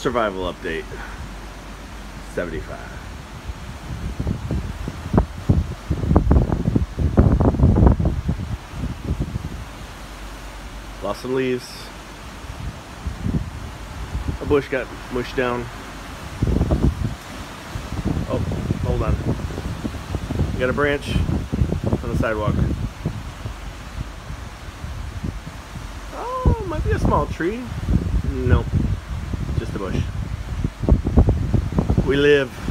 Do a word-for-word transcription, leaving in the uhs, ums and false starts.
survival update. seventy-five. Lost some leaves. A bush got mushed down. Oh, hold on. We got a branch on the sidewalk. Oh, might be a small tree. Nope, just a bush. We live.